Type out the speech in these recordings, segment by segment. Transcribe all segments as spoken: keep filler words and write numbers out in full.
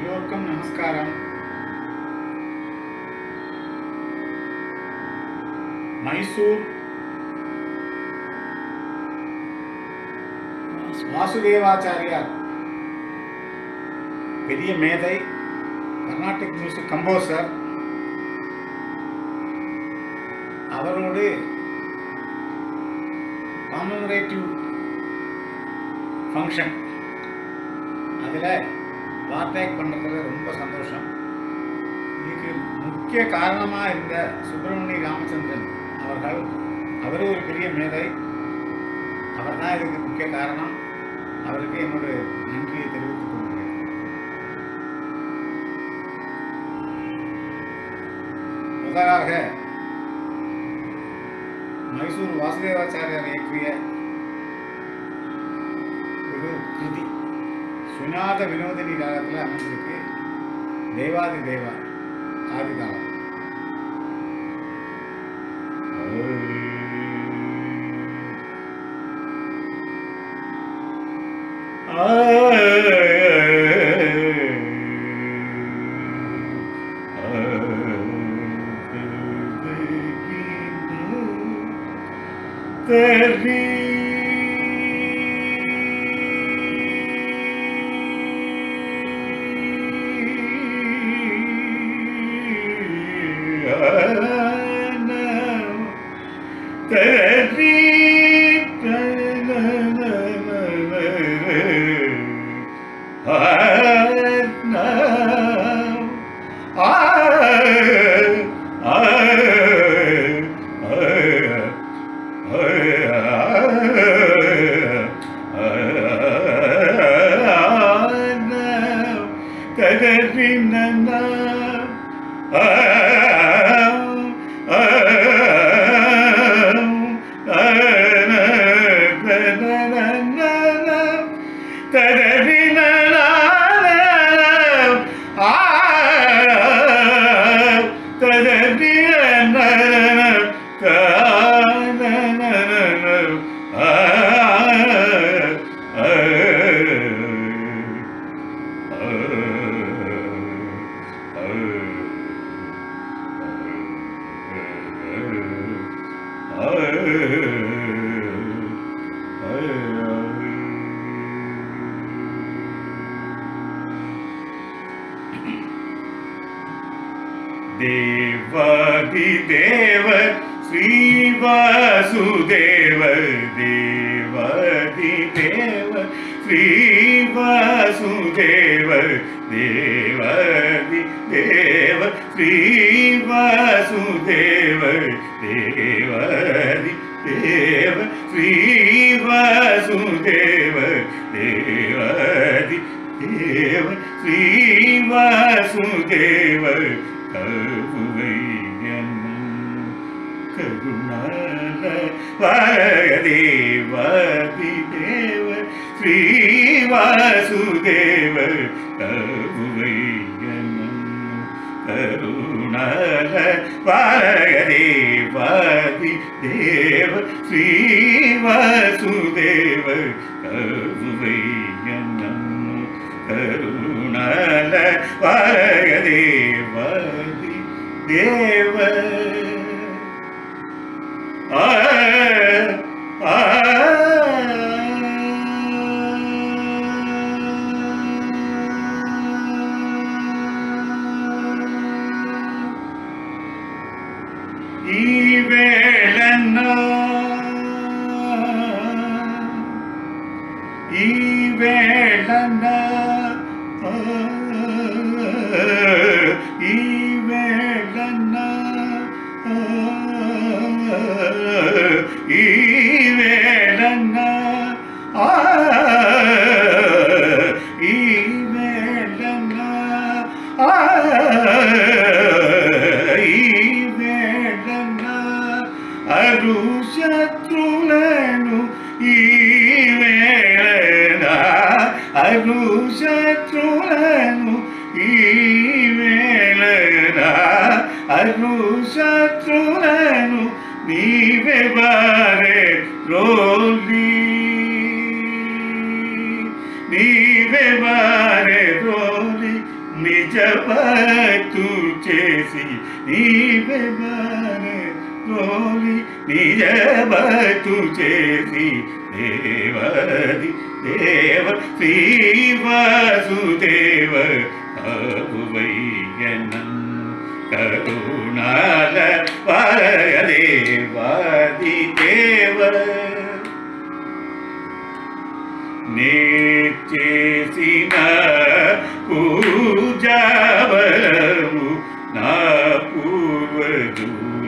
எல்லோருக்கும் நமஸ்காரம். மைசூர் வாசுதேவாச்சாரியார் பெரிய மேதை, கர்நாடிக் மியூசிக் கம்போசர். அவரோடு காமமரேட்டிவ் ஃபங்க்ஷன் அதில் பார்ட்டேக் பண்ணுறதுல ரொம்ப சந்தோஷம். இதுக்கு முக்கிய காரணமாக இருந்த சுப்பிரமணிய ராமச்சந்திரன் அவர்கள், அவரே ஒரு பெரிய மேதை, அவர் தான் இதுக்கு முக்கிய காரணம். அவருக்கு என்னோட நன்றியை தெரிவித்துக் கொள்கிறேன். முதலாக மைசூர் வாசுதேவாச்சாரியார் இயற்றிய ஒரு கிருதி சுனாத வினோதினி ராகத்தில் அமைந்திருக்கு. தேவாதி தேவா ஆதிதாளம். தெரி தெரி देवादि देव श्री वासुदेव, देवादि देव श्री वासुदेव, देवादि देव श्री वासुदेव, देवादि देव श्री वासुदेव, देवादि देव श्री वासुदेव, करुणाल देवादि देव श्री वासुदेव, करुणाल देवादि देव श्री वासुदेव, करुणाल देवादि देव आ आ ई वेळन्न ई वेळन्न ई वेळन्न ಈ ವೇಳನ್ನ ಆ ಈ ವೇಳನ್ನ ಆ ಈ ವೇಳನ್ನ ಅರು ಶತ್ರುలను ಈ ವೇಳನ ಅರು ಶತ್ರುలను ಈ ವೇಳನ ಅರು ಶತ್ರುలను ನೀವೇ ಬಾರೆ ರೋಲಿ, ನೀವೇ ಬಾರೆ ರೋಲಿ నిజ భక్తు చేసి నీవే బానే గోలి నిజ భక్తు చేసి దేవది దేవ శ్రీ వాసుదేవ అభువయ్యనం కరుణాల వరదేవాది దేవ నే చేసిన పూజాబలము నా పూర్వజుల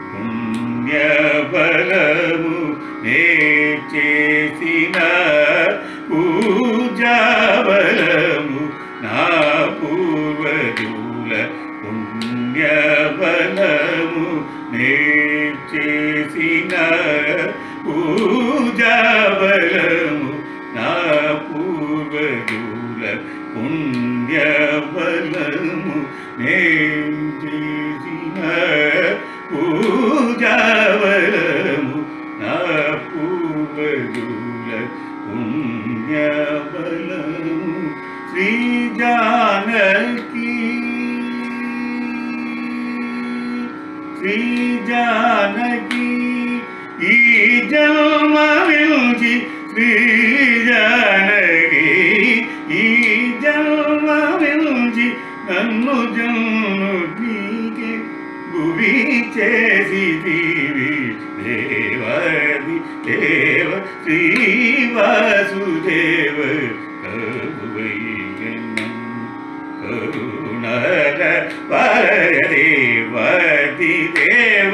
పుణ్యబలము నే చేసిన పూజాబలము నా పూర్వజుల పుణ్యబలము నే చేసిన పూజాబలము నా పూర్వజుల పుణ్యబలము నే చేసిన పూజాబలము నా పూర్వజుల పుణ్యబలము శ్రీ జానకి శ్రీ జానకి ఈ జన్మ వించి శ్రీ జానకి ఈ జన్మ వించి నన్ను జన్ను నీకే గురి చేసి దేవి దేవాది దేవ శ్రీ వాసుదేవ కరువయ్యనం కరుణాల వరదేవాది దేవ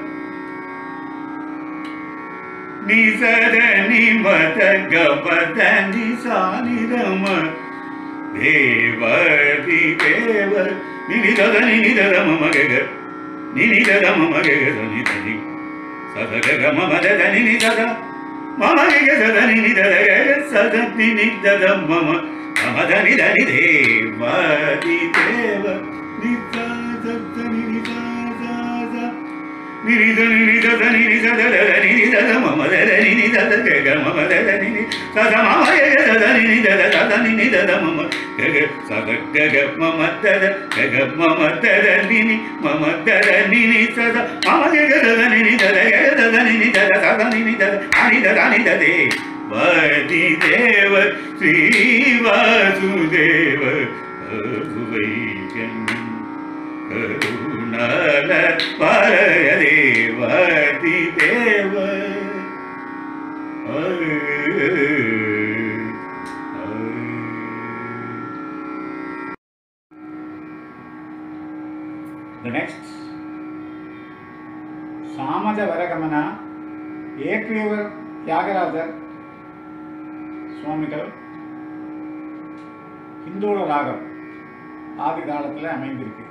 నిసద నిమత గపద నిసానిరమ దేవాది దేవ నినిదద నినిదద మమ గగ నినిదద మమ గగ నిదని సద గగ మమ దద నినిదద మమ గగ సద నినిదద గగ సద నినిదద మమ మమ దని దని దేవాది దేవ నిసద నినిదద నినిద నినిదద నినిదద నినిదద మమ దద నినిదద గగ మమ దద నిని సద మమ గగ సద నినిదద సద నినిదద మమ గగ సద గగ మమ దద గగ మమ దద నిని మమ దద నిని సద మమ గగ సద నినిదద గగ సద నినిదద సద నినిదద అనిదద అనిదదే వాది దేవ శ్రీ వాసుదేవ అభువయ్యనం కరుణాల వరదేవాది దేవ The next Samaja Varagamana Ekrivar Tyagarajar Swamigal Hindoola Ragam ஆதி காலத்தில் அமைந்திருக்கு.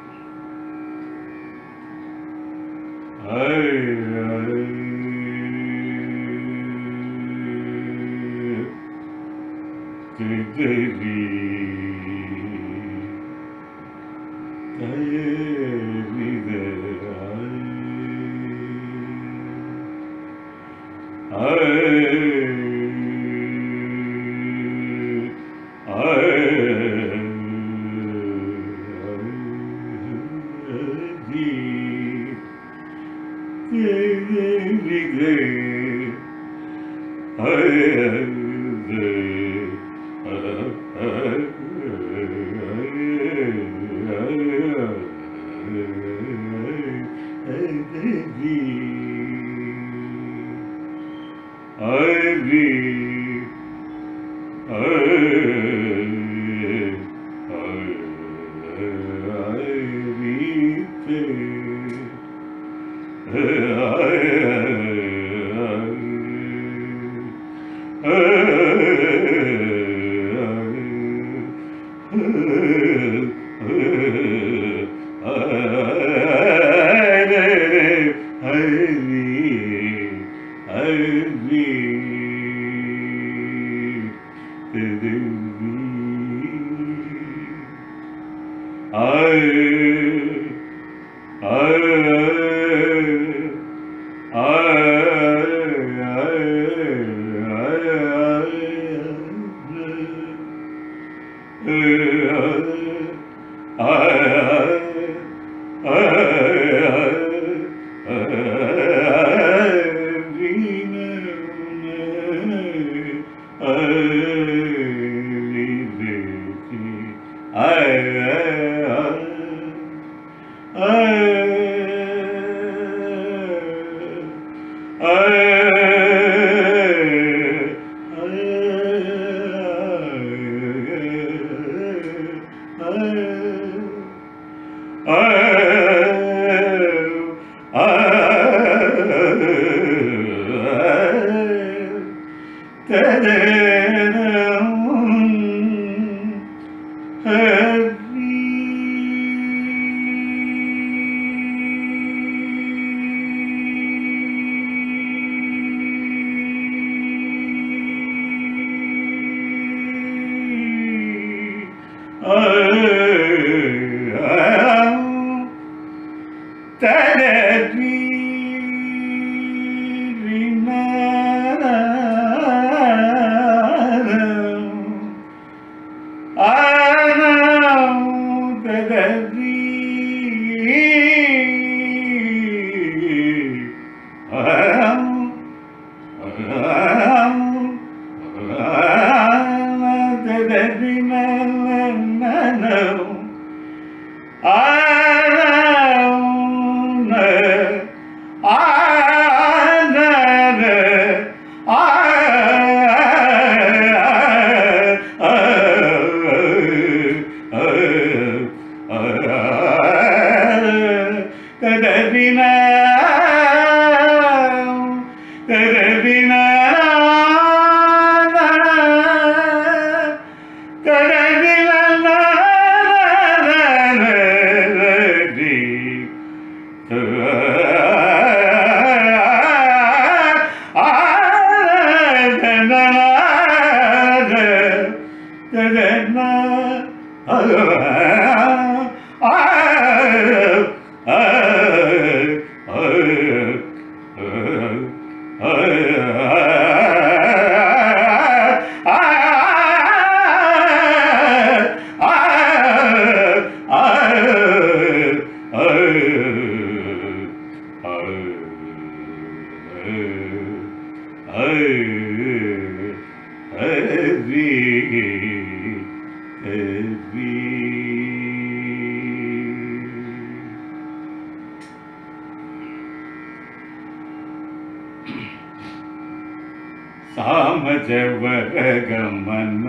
सामजवरगमन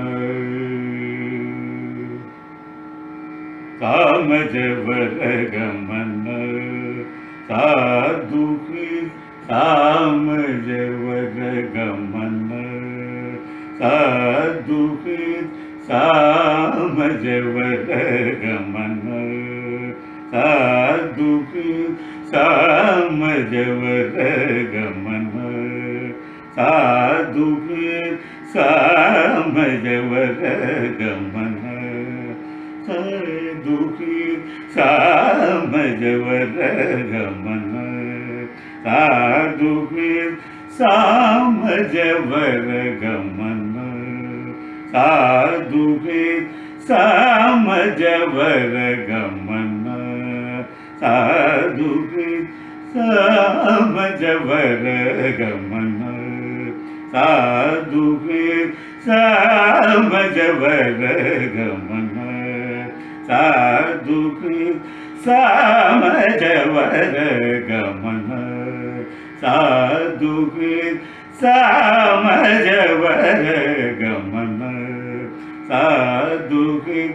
सामजवरगमन साधुकृत सामजवरगमन साधुकृत सामजवरगमन साधुकृत सामजवरगमन साधुकृत सामजवरगमन साधुकृत सामजवरगमन साधुकृत सामजवरगमन साधुकृत सामजवरगमन साधुकृत सामजवरगमन साधुकृत सामजवरगमन साधुकृत सामजवरगमन साधुकृत सामजवरगमन साधुकृत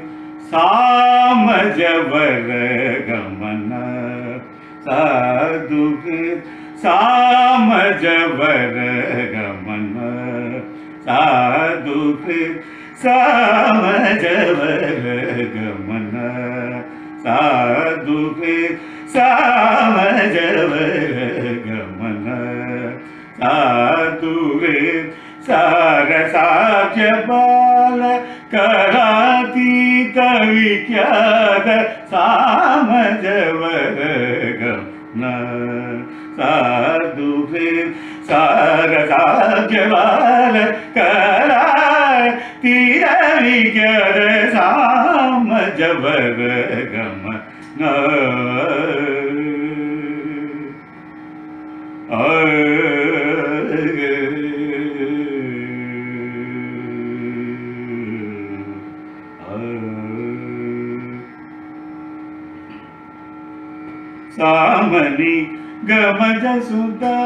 सामजवरगमन साधुकृत सामजवरगमन साधुकृत सामजवरगमन साधुकृत सामजवरगमन साधुकृत सारसाख्य बाल करातीत विख्यात सामजवरगमन साधुकृत सारसाख्य बाल करातीत विख्यात सामजवरगमन सामनि गमज सुधा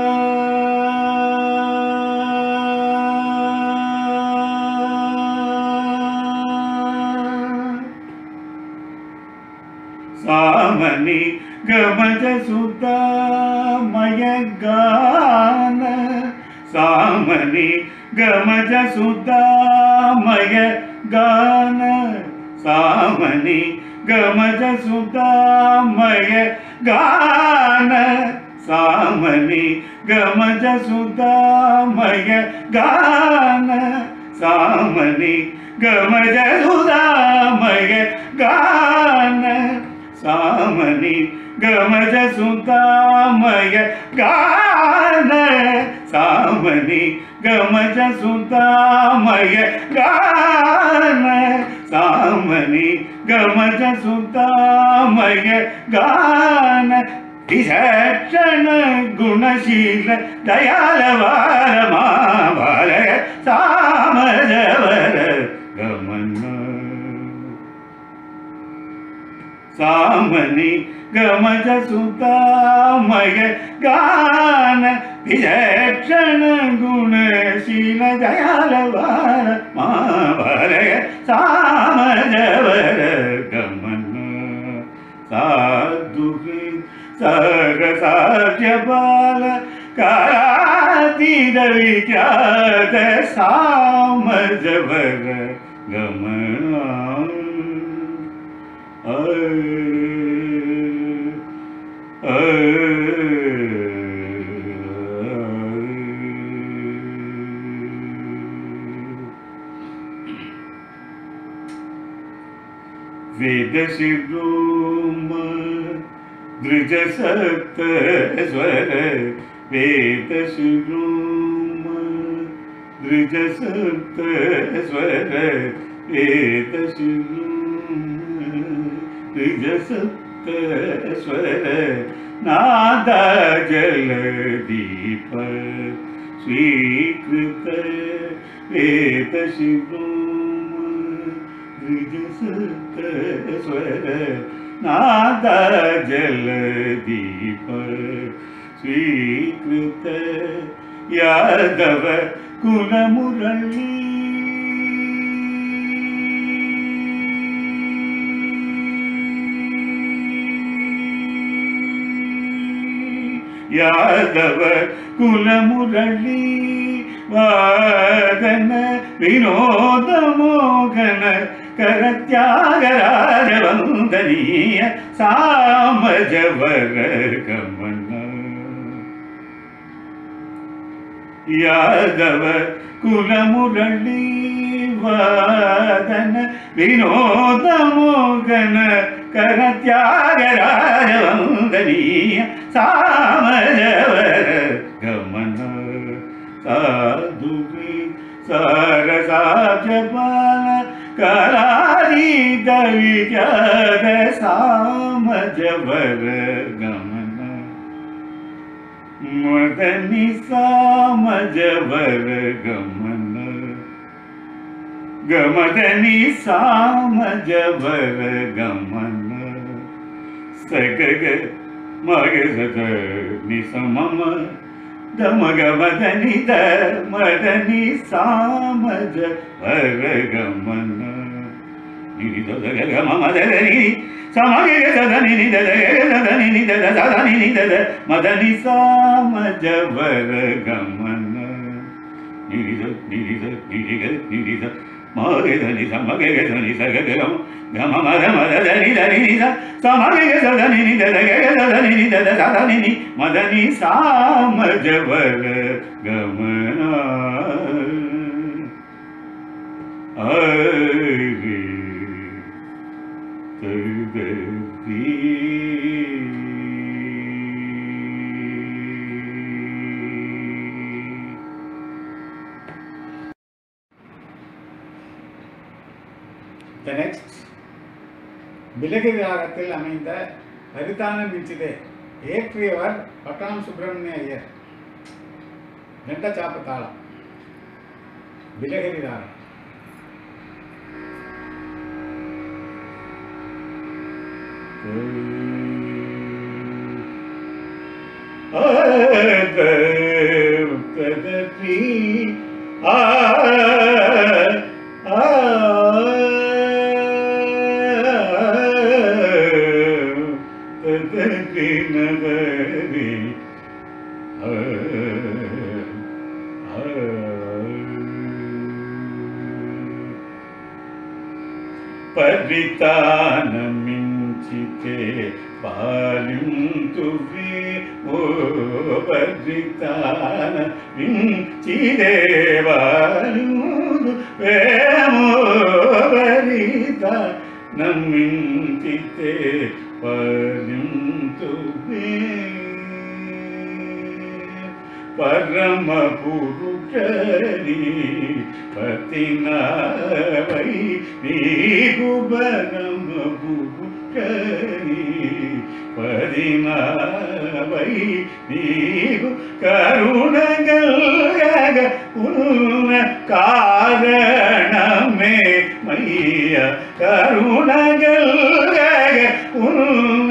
सामनि गमज सुधा मय गान सामनि गमज सुदामय गान सामनी गमज सुदामय गान सामनी गमज सुदामय गान सामनी गमज सुदामय गान सामनी गमज सुदामय गान सामनी गमज सुदामय गान सामनी गमज सुदामय गान विचक्षण गुणशील दयाल वारमालय सामजवर गमन सामनी गमज सुदामय गान विचक्षण गुणशील दयाल वारमालय सामजवर गमन साधुहि सरसाज्यबाल कारातीत विख्यात सामजवर गमना वेद शिरोम द्विज सप्त स्वर वेद शिरोम द्विज सप्त स्वर वेद शिरोम द्विज सप्त स्वर नादा जल दीप स्वीकृत वेद शिरोम द्विज सप्त स्वर नादा जल दीप स्वीकृत यादव कुल मुरली यादव कुल मुरली वादन विनोद मोहन कर त्यागराज वंदनीय सामजवर गमन यादव कुल मुरली वादन विनोद मोहन कर त्यागराज वंदनीय सामजवर गमन साधुवी सरसाजबाल करारी दविख्यात सामजवर गमन मदनी सामजवर गमन गमदनी सामजवर गमन सगग मग सग निसमम दमग मदनी द मदनी सामजवर गमन निधि द ग म मदनी समगे सदनि निध द सदनि निध द सदनि निध द मदनी सामजवर गमन निधि द निधि द निधि ग निधि द मगे धनि समगे धनि सग ग गम मद मद धनि धनि निध समगे सदनि निध द ग सदनि निध द सदनि नि मदनी सामजवर गमना आरे तगती The next விலகிரி ராகத்தில் அமைந்த பரிதானம் வீச்சிலே ஏற்றியவர் பட்டாம் சுப்பிரமணிய ஐயர் நெட்ட சாப்பு தாளம் விலகிரி ராகம் ஆ நகரி పరితానమించితే పాలింతువే ఓ పరితానమించితే పాలింతు వేమో పరితానమించితే పాలింతువే పరమ పురుషని పతినావై నీకు పరమ పురుషని పదినావై నీకు కరుణగల్గ ఉన్న కారణమే మయ్య కరుణగల్గ ఉన్న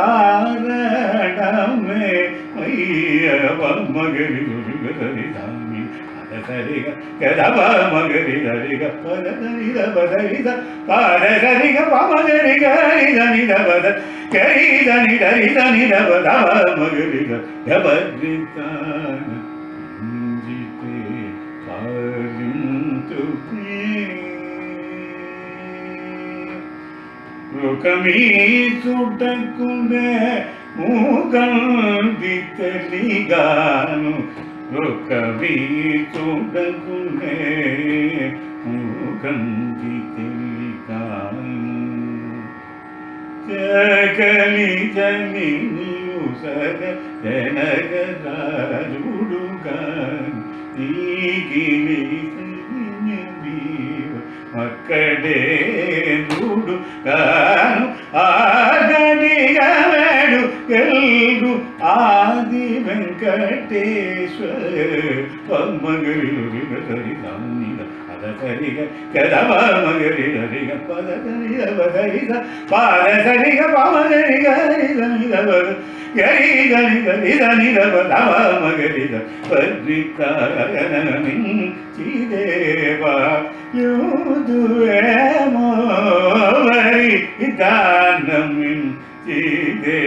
కారణమే మయ్య మగరి దుర్గరి ధామి అదరిగ గదవ మగరి దరిగ పదరి దబదరి ద పాదరి గ పమగరి గరి దని దబద గరి దని దరి దని దబద మగరి ద గబరితాన ఇంజితే పాలింతు లోకమీ సుటకుండే మూగందితలిగాను లోకమీ చూడగునే మూగందితలిగాను జగలి జని నియుసగ జనగరాజుడుగాను తీగిలి మక్కడే నూడు కాను ఆగడిగడు ఎల్గు ఆది వెంకటేశ్వర పమ్మగరి హరి దానిద అదరిగ కదవ మగరి హరిగ పదరి దబదరిద పాదరిగ పమగరి గరి దనిద గరి దని దని దని దబద మగరి ద పరితానమిం చిదేవా యూదువేమో పరితానమిం చిదే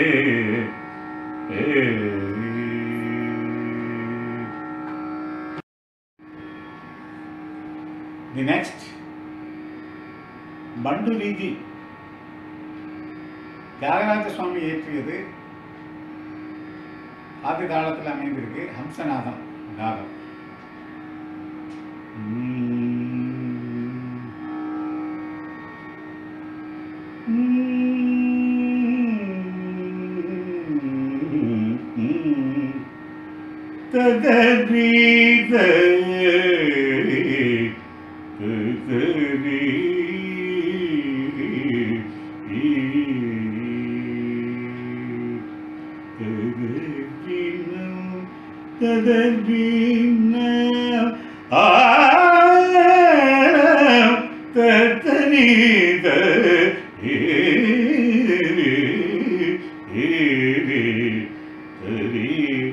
The next பண்டுலீதி தியாகராஜ சுவாமி இயற்றியது ஆதி தாளத்தில் அமைந்திருக்கு ஹம்சநாதம் ராகம். ததரீத ததரீன ஆ ததரீத ஏ ஏ தரி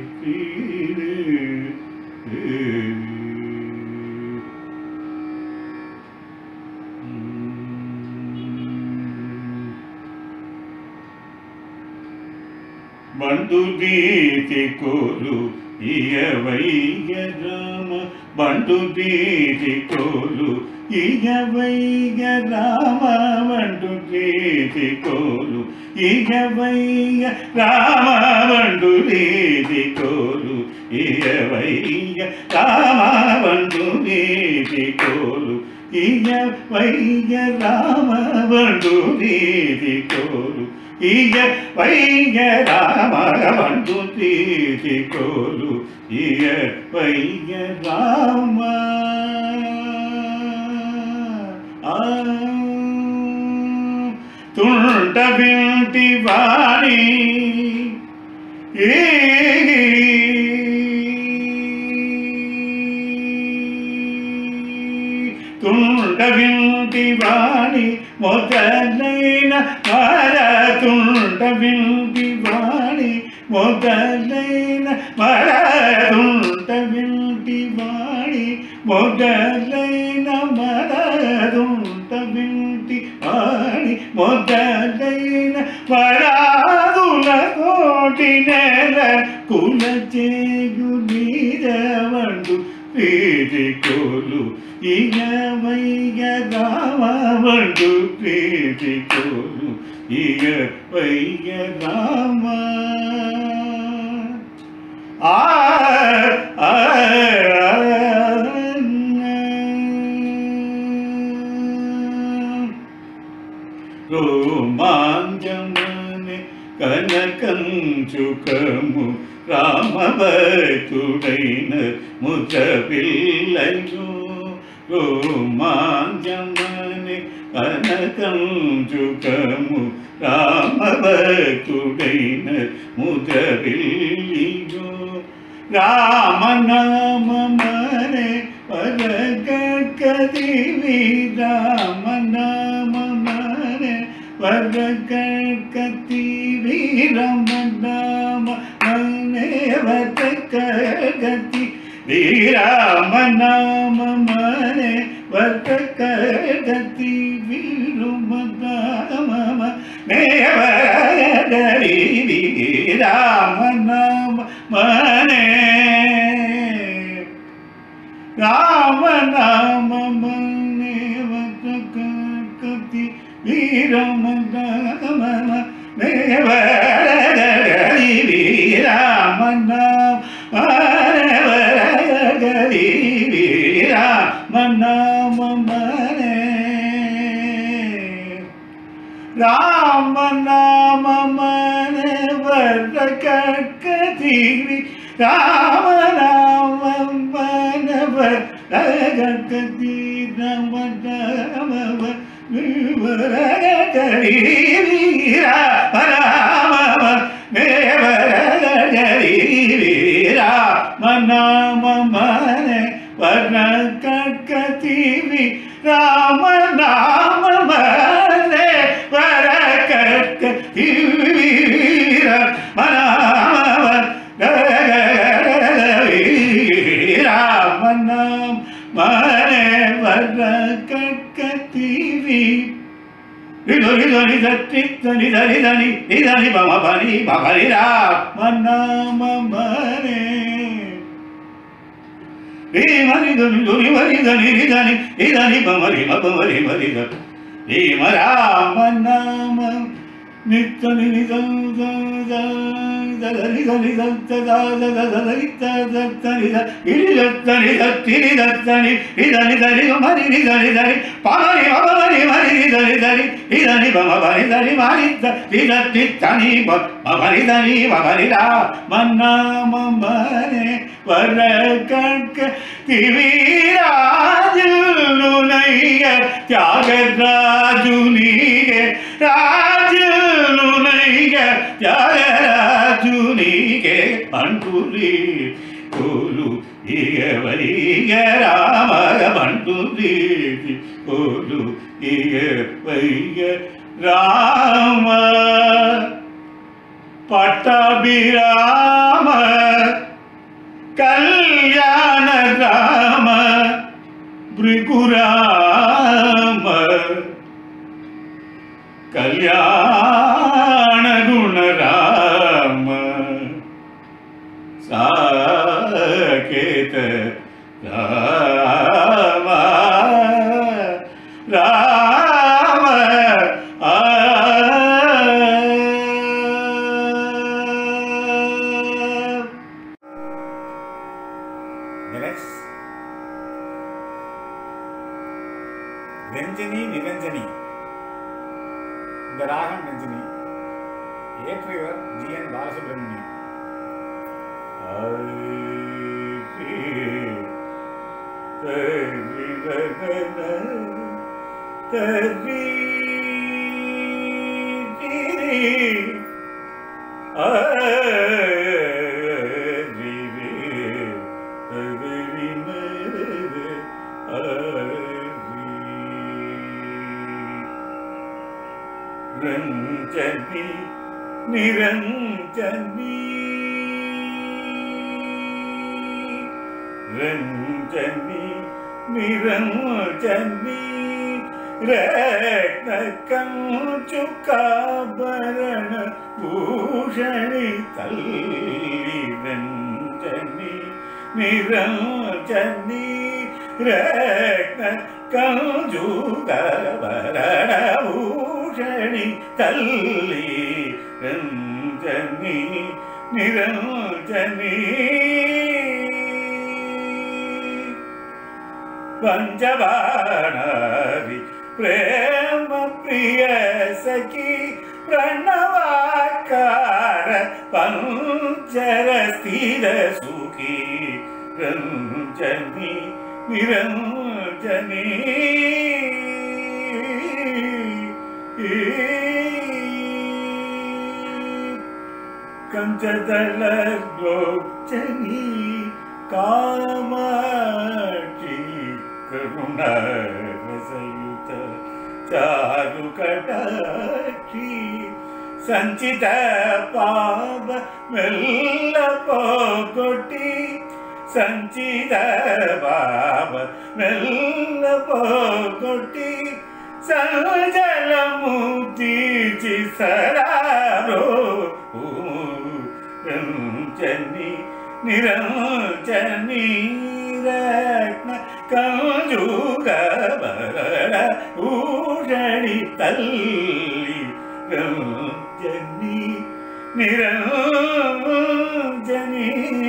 బండుదీతి కోలు ఇయవైయ రామ బండుదీతి కోలు ఇయవైయ రామ బండుదీతి కోలు ఇయవైయ రామ బండుదీతి కోలు ఇయవైయ రామ బండుదీతి కోలు ఇయవైయ రామ బండుదీతి కోలు ఈయ వైయ రామ బండుదీతి కోలు ఈయ వైయ రామ తుంట వింటి వాణి తుంట వింటి వాణి మొదలైన మరతుండ వింటి వాణి మొదలైన మరతుండ వింటి వాణి మొదలైన మరతుండ వింటి వాణి మొదలైన పరాదుల కోటి నెల కుల చేయు నీరవండు వీరి కోలు ಈಗ ವೈಯ ರಾಮ ಬಂದು ಪ್ರೀತಿ ಕೋರು ಈಗ ವೈಯ ರಾಮ ಆ ಆ రోమాంజమనే కనకంచుకము రామభక్తుడైన ముజవిల్లయు రోమాంజమనే కనకంచుకము రామభక్తుడైన ముజవిల్లయు రామనామమనే పరగకదివి రామనామమనే పరగకతివి రామనామమనే పరగకతి రామనామమనే పరగకతి రామనామమనే పరగకతి రామనామమనే రామనామమనే పరగకతి వీరమనామమనే పరగకతి రామనామమనే పరగకతి రామనామమనే రామనామమనే పరగకతి రామనామమనే పరగకతి రామనామమనే పరగకతి రామనామమనే పరగకతి రామనామమనే పరగకతి రామనామమనే పరగకతి రామనామమనే పరగకతి రిధని ధని ధని ధని ధని ధని నిధని బమ బని బబరి రామనామమనే రేమని ధని ధని వరి ధని రిధని నిధని బమరి బమరి మరి రేమ రామనామ నిత్యని నిధని ధని ధని ధని గిరిధని ధని ధని నిధని ధని మరి నిధని ధని పమరి బమరి మరి నిధని ధని నిధని బమ బని ధని మరి నిధని ధని బమరి ధని బమరి రామనామమనే పరగకతి రాజులునయ్య త్యాగరాజునిగే రాజులునయ్య త్యాగరాజునిగే పంటులి కోలు ఇగవరిగ రామ పంటులి కోలు ఇగవరిగ రామ పట్టాభిరామ కళ్యాణ రామ భృగురామ కళ్యాణ గుణ రామ సాకేత రామ రామ ఆ ரஞ்சனி நிரஞ்சனி. இந்த ராகம் ரஞ்சனி. ஏற்றியவர் ஜி என் பாலசுப்ரமணியம். ரஞ்சனி நிரஞ்சனி ரஞ்சனி நிரஞ்சனி ரத்ன கஞ்சுகாபரண பூஷணி தல்லி ரஞ்சனி நிரஞ்சனி ரத்ன கஞ்சுக வரடபூஷணி தல்லி ரஞ்சனி நிரஞ்சனி பஞ்சபாணாரி பிரேம பிரிய சகி பிரணவாக்கார பஞ்சர ஸ்திர சுகி ரஞ்சனி நிரஞ்சனி கஞ்சதள லோச்சனி காமாட்சி கருணாரசயுத சாரு கடாட்சி ಸಂಚಿತ ಪಾಪ ಮೆಲ್ಲ ಪೋಗೊಟ್ಟಿ ಸಂಚಿತ ಪಾಪ ಮೆಲ್ಲ ಪೋಗೊಟ್ಟಿ ಸಂಜಲ ಮುಕ್ತಿ ಸರಾರೋ ರಂಜನಿ ನಿರಂಜನಿ ರತ್ನ ಕಂಜುಗ ಬರಡ ಊಷಣಿ ತಲ್ಲಿ Ranjani Niranjani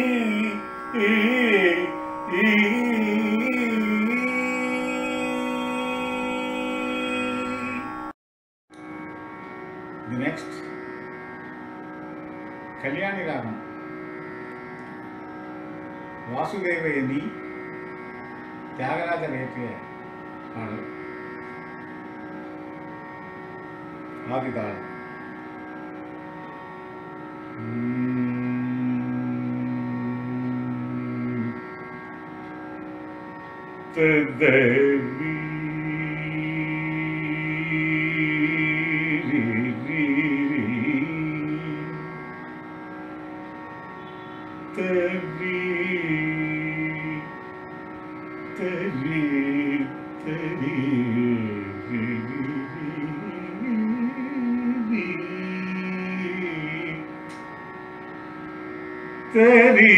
The next Kalyani Ragam Vasudevayani Tyagaraja Nethiya Paadal Adithala Tadavi Tadi Tadi Tadi Tadi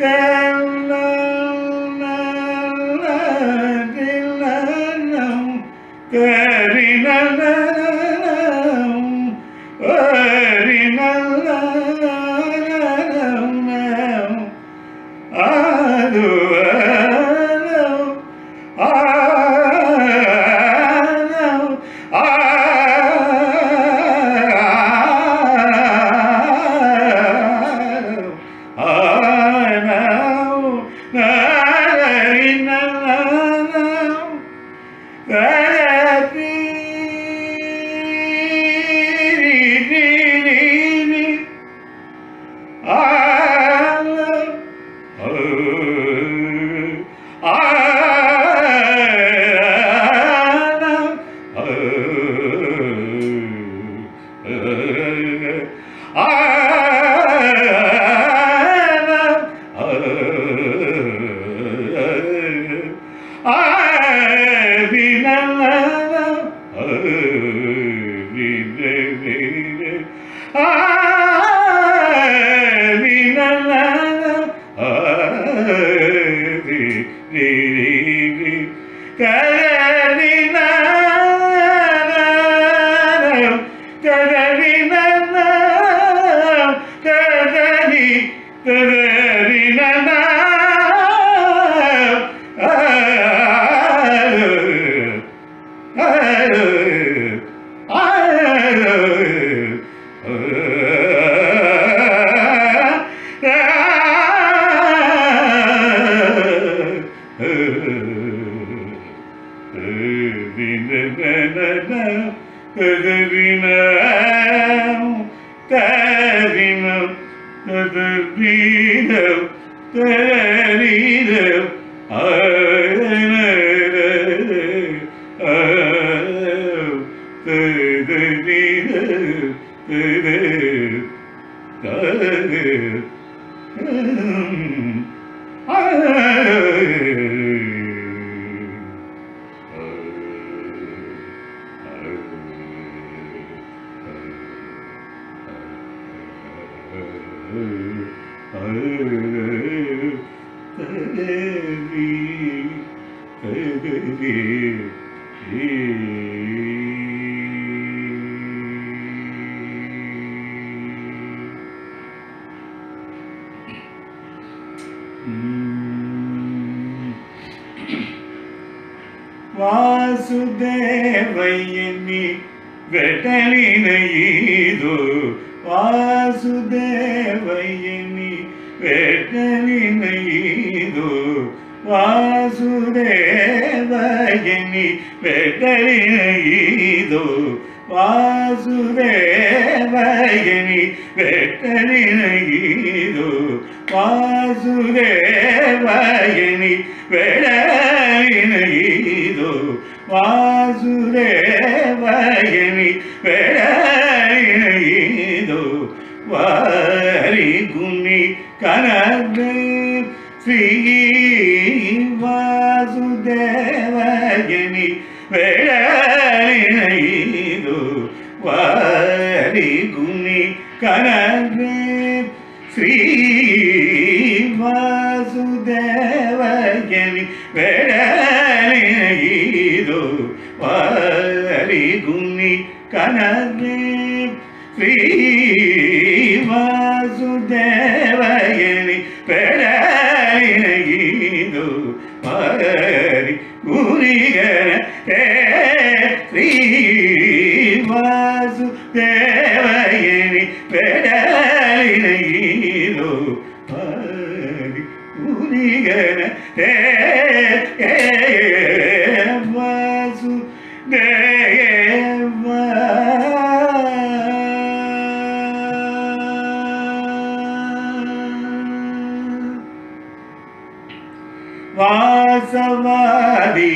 ವಾಸುದೇವಯ್ಯನಿ ವೆಟಲಿನೈದು ವಾಸುದೇವಯ್ಯನಿ ವೆಟಲಿನೈದು ವಾಸುದೇವಯ್ಯನಿ ವೆಟಲಿನೈದು ವಾಸುದೇವಯ್ಯನಿ ವೆಟಲಿನೈದು ವಾಸುದೇವಯ್ಯನಿ ವೆಟಲಿನೈದು ವಾಸುದೇವಯ್ಯನಿ ವೆಟಲಿನೈದು ವಾರಿ ಗುಣಿ ಕನಗ ಶ್ರೀ ವಾಸುದೇವಯ್ಯನಿ ವೆಟಲಿನೈದು ವಾರಿ ಗುಣಿ ಕನಗ ಶ್ರೀ ವಾಸುದೇವಯ್ಯನಿ ವೆಟಲಿನೈದು ವಾರಿ ಗುಣಿ ಕನಗ ಶ್ರೀ ವಾಸುದೇವಯ್ಯನಿ ವೆಟಲಿನೈದು ವಾರಿ ಗುರಿಗನ ಶ್ರೀ ವಾಸುದೇವಯ್ಯನಿ ವೆಟಲಿನೈದು ವಾರಿ ಗುರಿಗನ ವಾಸುದೇವ ವಾಸವಾದಿ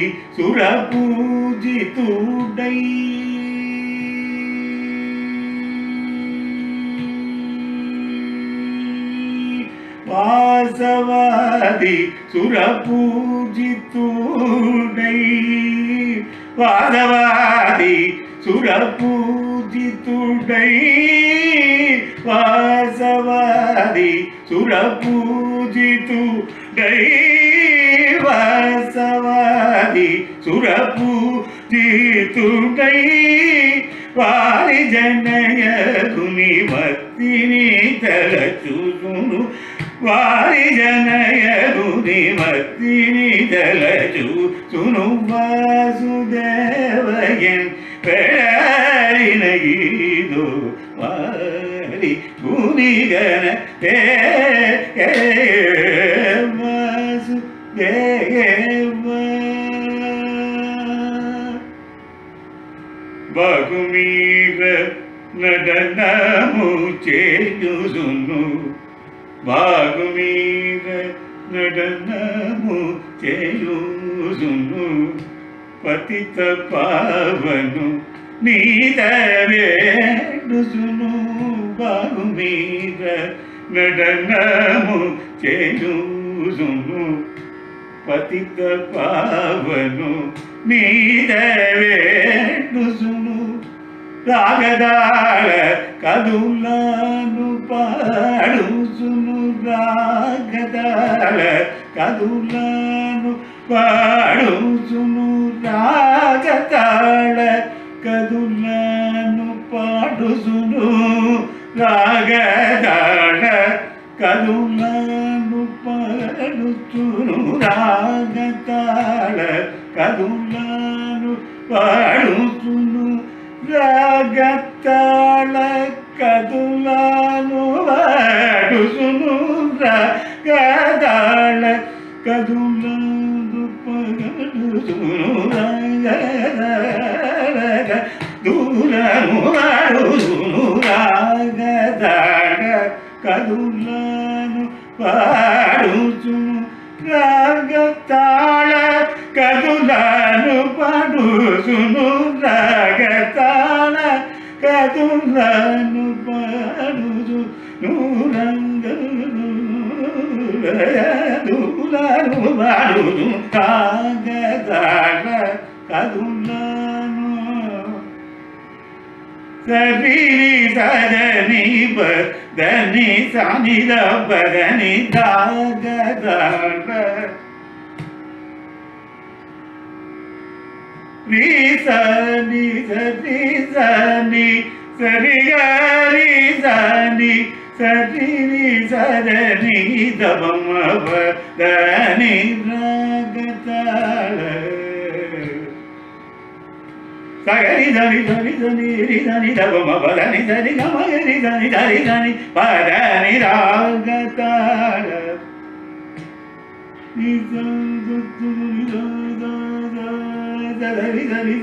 ಸುರಪೂಜಿತುಡೈ ವಾಸವಾದಿ ಸುರಪೂಜಿತುಡೈ ವಾಸವಾದಿ ಸುರಪೂಜಿತುಡೈ ವಾಸವಾದಿ వాసవాది సురపూజితు దైవసవాది సురపూజితుడై వారి జనయగుని మత్తిని తలచును వారి జనయగుని మత్తిని తలచును వాసుదేవయన్ పెడలిన గీదో వారి గునిగన వాసుదేవ బాగుమీర నడనము చేయుదును బాగుమీర నడనము చేయుదును పతిత పావను నీదవేడుసును బాగుమీర నడనము చేయుదును పతిత పావను నీదవేడుసును రాగదాళ కదులను పాడుసును రాగదాళ కదులను పాడుసును రాగతాళ కదులను పాడుసును రాగతాళ కదులను పాడుసును రాగతాళ కదులను పాడుసును రాగతాళ కదులను పాడుసును రాగతాళ కదులను పాడుసును రాగతాళ దూలను పాడుసును రాగతాళ కదులను పాడుసును రాగతాళ కదులను పాడుసును రాగతాళ కదులను పాడుసును రంగదులను పాడుసును రాగతాళ కదులను సరి సదని పదని సని పదని దాగదాళ రి సని సరి సని సరి గరి సని సరి సదని దబమ పదని రాగతాళ సగరి ధని ధని ధని రి ధని దబమ పదని ధని గమ గరి ధని ధని ధని పదని రాగతాళ ని ధని ధని ధని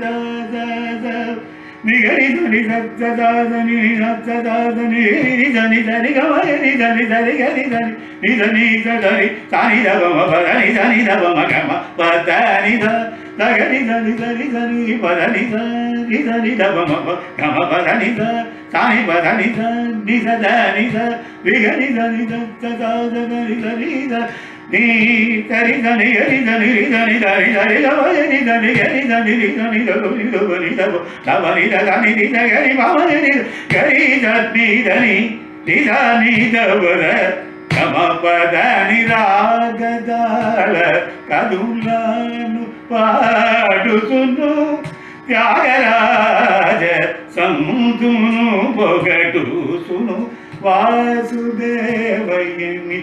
నిగరి ధని సత్సదాదని సత్సదాదని రి ధని ధని గమ గరి ధని ధని గరి ధని ని ధని సగరి సాని దబమ పదని ధని దబమ గమ పదని ధ సగరి ధని ధని ధని పదని ధని ధని దబమ గమ పదని ధ సాని పదని ధ ని సదని ధ విగరి ధని సత్సదాదని ధని ధ నీ తరి ధని గరి ధని రి ధని ధని ధని గమ గరి ధని గరి ధని రి ధని గని గని దబ దబని ధని రి గరి మమ గరి గరి ధని ధని రి ధని దబర గమ పదని రాగదాళ కదులను పాడుసును త్యాగరాజ సంతును పొగడుసును వాసుదేవయ్యని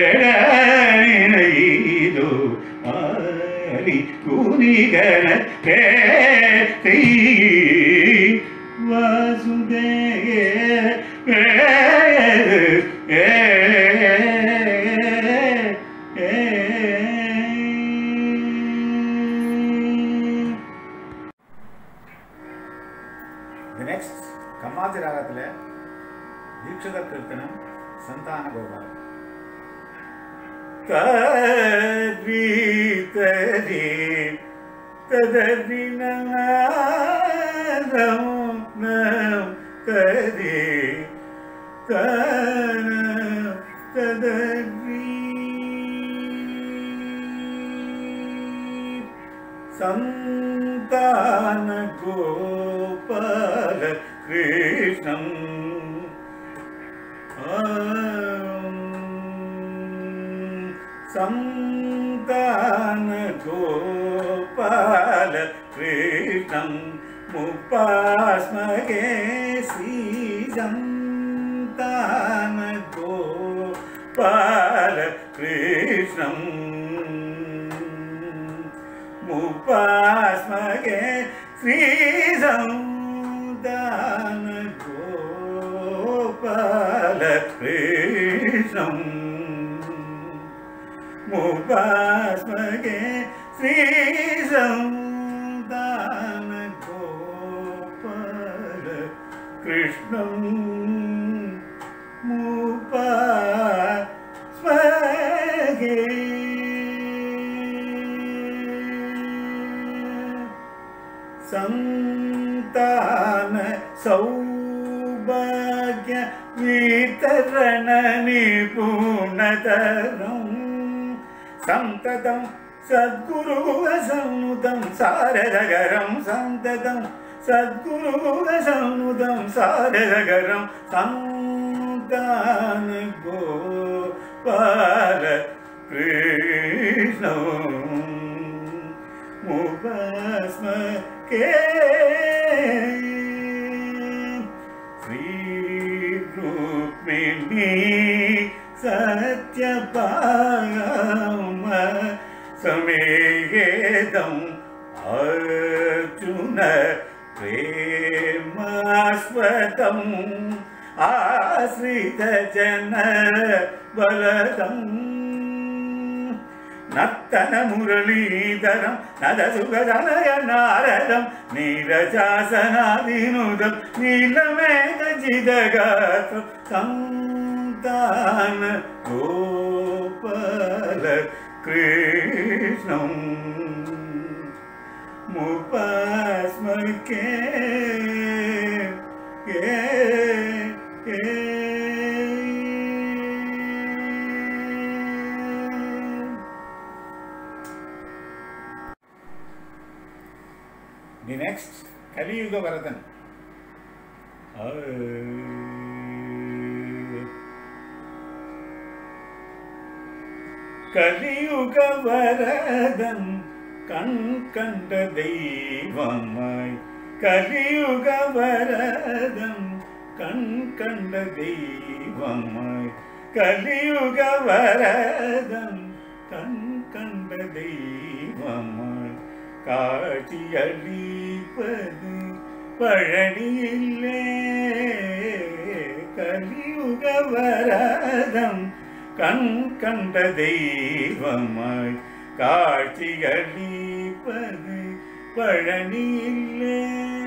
పెడైనదో ఆరి కునిగన రే వాసుదేవ கம்மாத்தி ராகத்தில் தீட்சிதர் கீர்த்தனம் சந்தான கோபாலம். தரி தரி ததரி நம் தரி ததரி சந்தான கோபால கிருஷ்ணம் संतान गोपाल कृष्णं मुपास्महे श्री संतान गोपाल कृष्णं मुपास्महे श्री संतान गोपाल कृष्णं मुपास्महे श्री संतान गोपाल कृष्णं मुपास्महे संतान सौभाग्य वितरण निपुणतरं संततं सद्गुरुसंनुतं सारदगरं संततं सद्गुरुसंनुतं सारदगरं संतान गोपाल कृष्णं मुपास्महे श्री रुक्मिणी सत्यभाम समेतं अर्जुन प्रेमास्पदं आश्रितजन बलदं नर्तन मुरलीधरं नदसुगदलय नारदं नीरजासनादिनुदं नीलमेघजिदगात्रं संतान गोपाल कृष्णं मुपास्महे The next, Kaliyuga Varadan. கலியுக வரதன் கண் கண்ட தெய்வமாய் கலியுக வரதன் கண் கண்ட தெய்வமாய் கலியுக வரதன் கண் கண்ட தெய்வமாய் காட்சியளிப்பது பழனியிலே கலியுக வரதன் கண் கண்ட தெய்வமாய் காட்சியளிப்பது பழனியிலே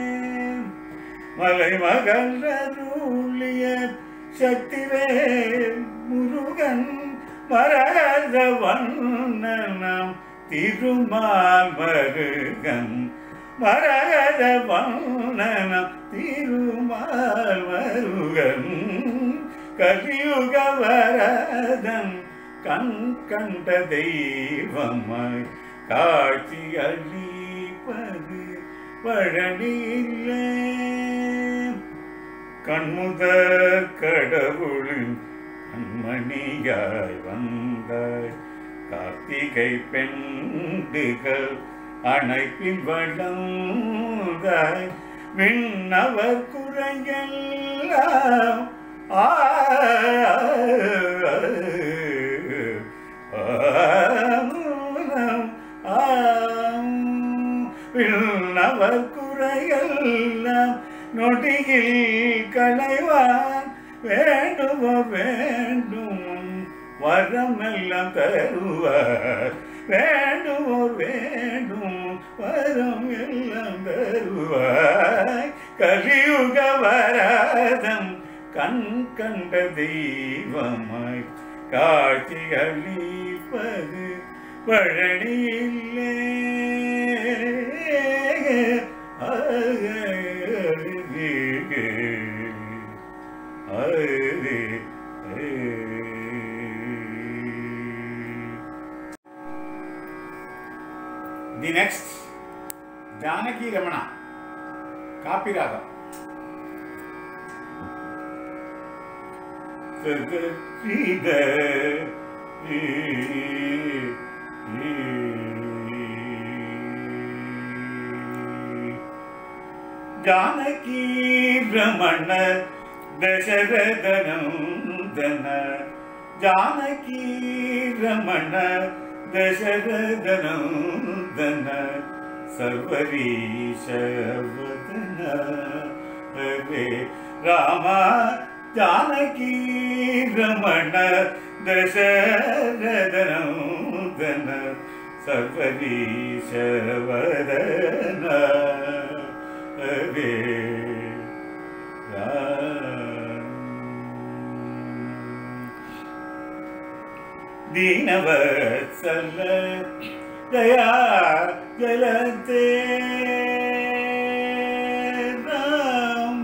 மலைமகள் அருளிய சக்திவேல் முருகன் மரகத வண்ணனாம் திருமால் மருகன் மரகத வண்ணனாம் திருமால் மருகன் கலியுக வரதன் கண் கண்ட தெய்வமாய் காட்சி அளிப்பது பழனியிலே கண்முதற் கடவுளின் கண்மணியாய் வந்தாய் கார்த்திகை பெண்டுகள் அணைப்பில் வளர்ந்தாய் விண்ணவர் குறையெல்லாம் விண்ணவர் குறையெல்லாம் நொடியில் களைவான் வேண்டுமோ வேண்டும் வரமெல்லாம் தருவார் வேண்டுமோ வேண்டும் வரம் எல்லாம் தருவாய் கலியுக வரதன் கண் கண்ட தெய்வமாய் காட்சி அளிப்பது பழனியிலே The next, Janaki Ramana, Kapiraga. Srida Janaki रमण दशरथ नंदन जानकी रमण दशरथ नंदन सर्वरीश वदन हरे राम जानकी रमण दशरथ नंदन सर्वरीश वदन हरे दीनवत्सल दया जलते राम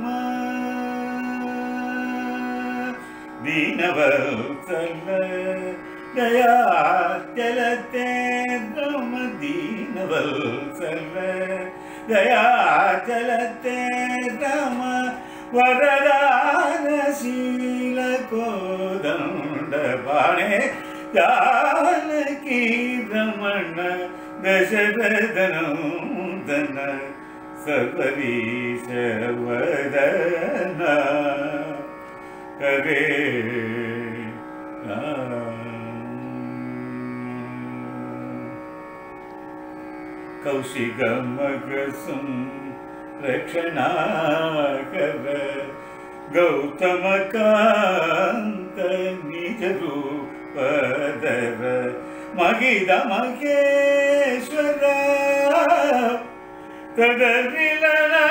दीनवत्सल दया जलते राम दीनवत्सल दया चलते राम वरदानशील को दंड पाणे जानकी रमण दशरथ नंदन सर्वरीश वदन करे कौशिक मगसुम रक्षणाकर गौतम कांत निज रूपधर मगिद महेश्वर तदरिलना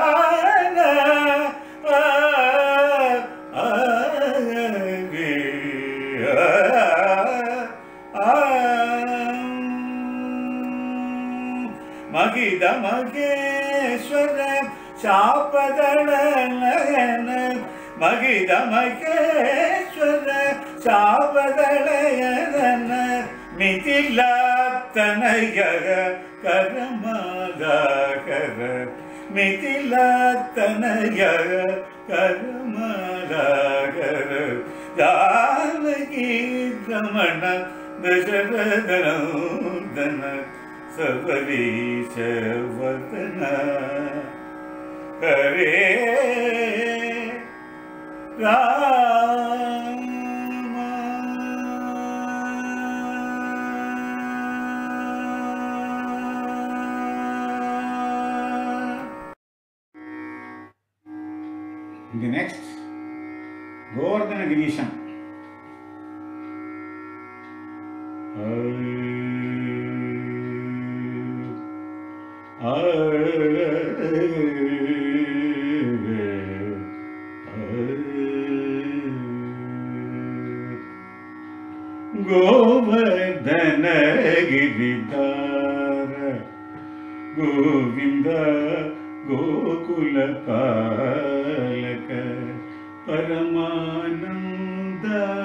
मगिद महेश्वर शापदल नयन मगिद महेश्वर शापदल नयन मिथिला तनय करमालाकर मिथिला तनय करमालाकर जानकी रमण दशरथ नंदन सर्वरीश वदन हरे Ram The next, Govardhana Girisham. Govardhan गिरिधार Govind Gokul पालक परमानंद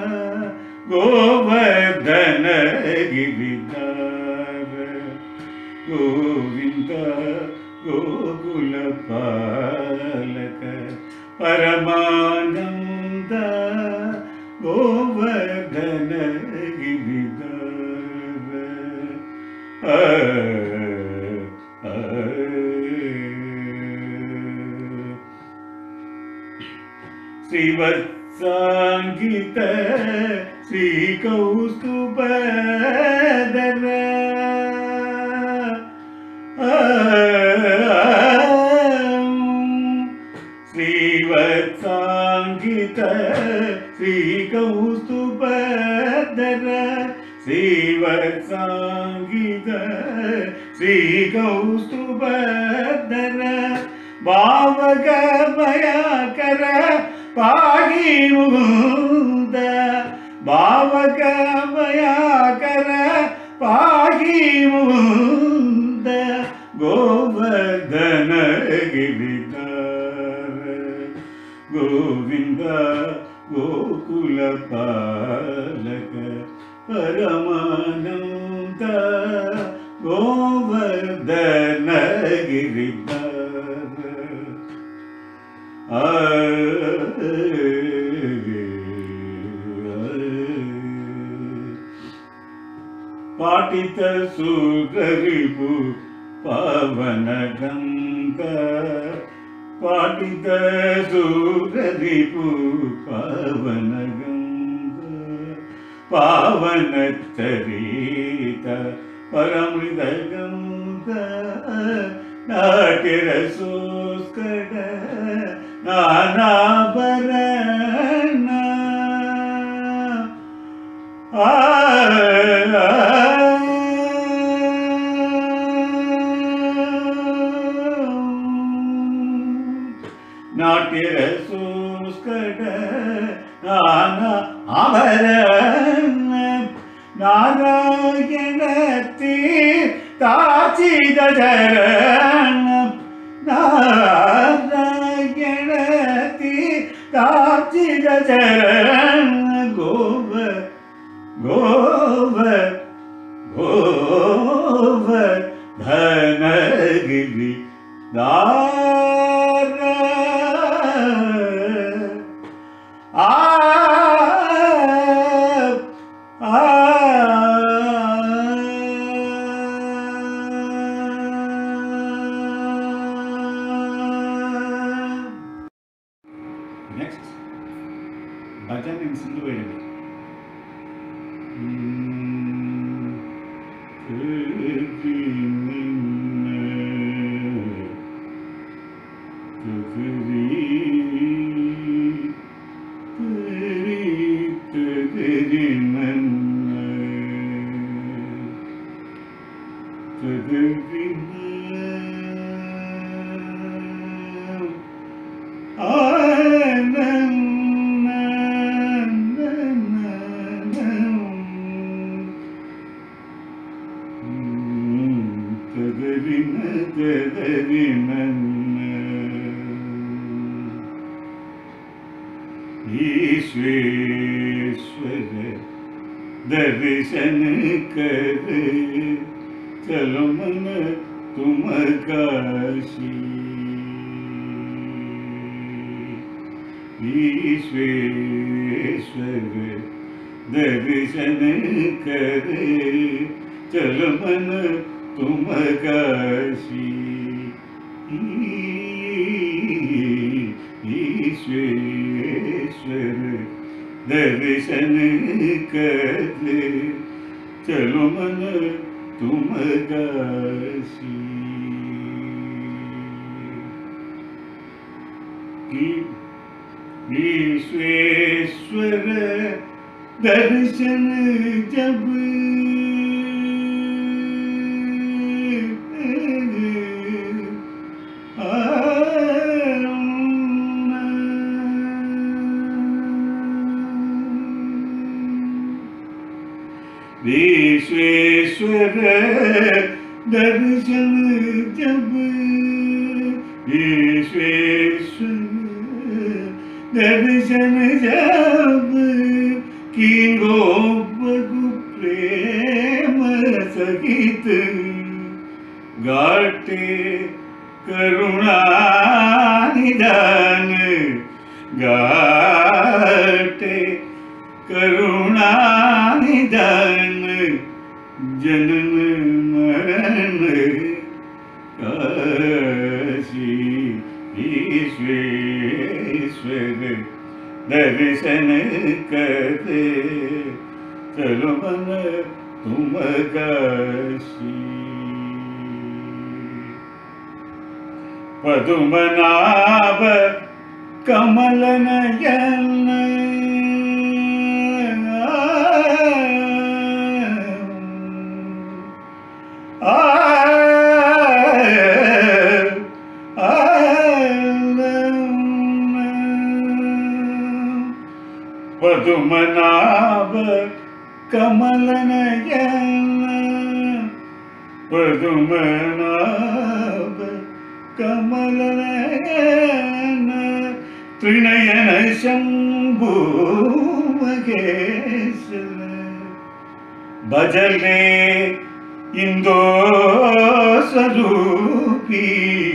गोवर्धन गिरिधार गोविंद गोकुल पालक परमानंद गोवर्धन गिरिधार श्रीवत्सांगित श्री कौस्तुभधर श्रीवत्सांगित श्री कौस्तुभधर श्रीवत्सांगित श्री कौस्तुभधर भावग भयकर पाहि मुकुंद भावग भयकर पाहि मुकुंद गोवर्धन गिरिधार गोविंद गोकुल पालक परमानंद गोवर्धन गिरिधार पाटित सुररिपु पावनगंग पाटित सुररिपु पावनगंग पावन चरित परमृदगंग नाट्य रसोस्कड नानाभरण आ नाट्य रसोस्कड नाना आभरण नारायण तीर्थाचिद चरण नारायण तीर्थाचिद चरण गोव गोव गोव धनगिरि दार आ Next, bhajan in Sindhu Vedami. ईश्वेश्वर दर्शन कर चलो मन तुम काशी ईश्वेश्वर दर्शन कर चलो मन तुम काशी ईश्वेश्वर दर्शन कर चलो मन तुम काशी ईश्वेश्वर दर्शन जब विश्वेश्वर दर्शन जब विश्वेश्वर दर्शन जब की गोपगु प्रेम सहित गाटे करुणा निदान गाटे करुणा निदान जनन मरण काशी ईश्वेश्वर दर्शन कर चलो मन तुम काशी पद्मनाभ कमल नयन पद्मनाभ कमल नयन पद्मनाभ कमल नयन त्रिनयन शंभु महेश्वर भजले इंदो स्वरूपी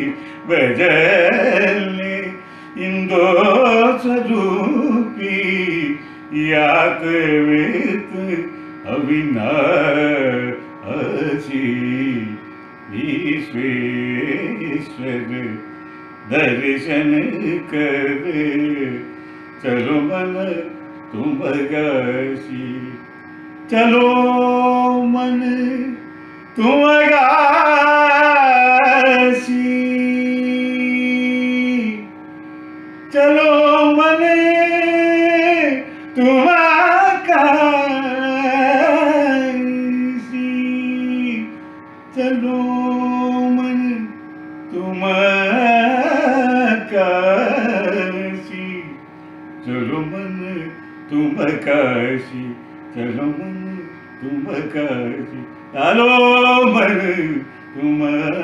भजले इंदो स्वरूपी यात वेत अविनाशी ईश्वेश्वर दर्शन कर चलो मन तुम काशी चलो मन तुम काशी चलो मन तुम काशी चलो मन तुम काशी चलो मन तुम काशी चलो मन तुम काशी चलो मन तुम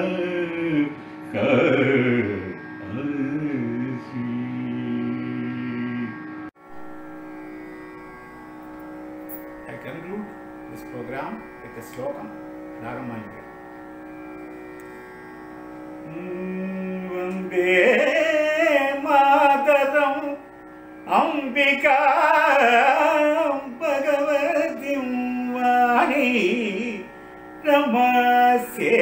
Kashi. I conclude this program with a slokam, Ragamanya. Vande Mataram Ambika Bhagwati वाणी नमस्ते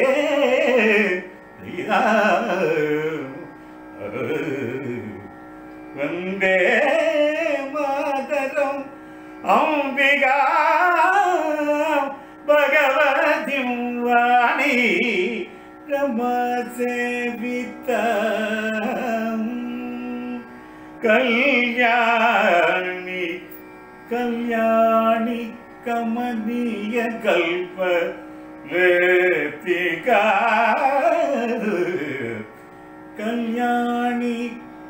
वंदे मातरम अंबिका भगवती वाणी रमसेवितं कल्याणी कल्याणी कमनीय कल्प लेतिका कल्याणी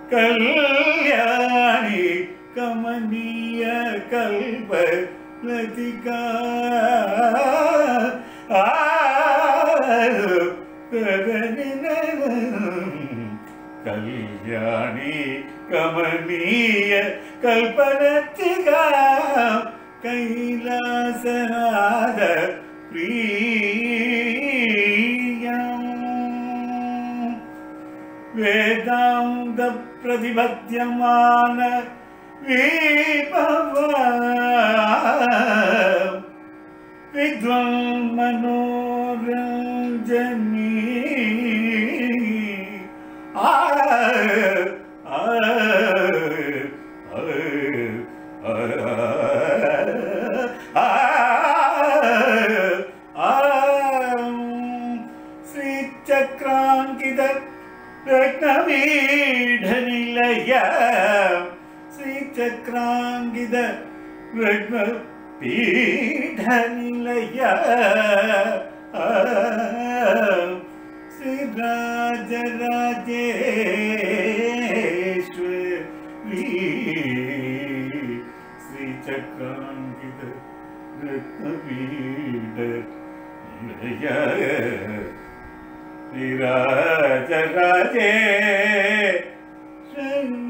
कल्याणी कमनीय कल्प लतिका कल्याणी कमनीय कल्पलतिका कैलासनाद प्रियम् वेदान्त प्रतिपद्यमान विभव विद्वान् मनोरञ्जनी आ आ श्री चक्रांकित रत्नपीठनिलय श्री चक्रांकित रत्नपीठनिलय श्री राजराजेश्वरी श्री चक्रांकित रत्नपीठ निलय श्री राजराजेश्वरी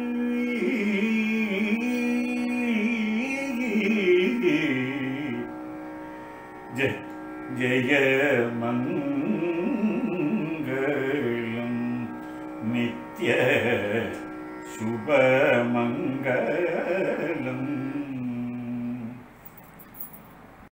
जय जय मंगलम नित्य शुभ मंगलम।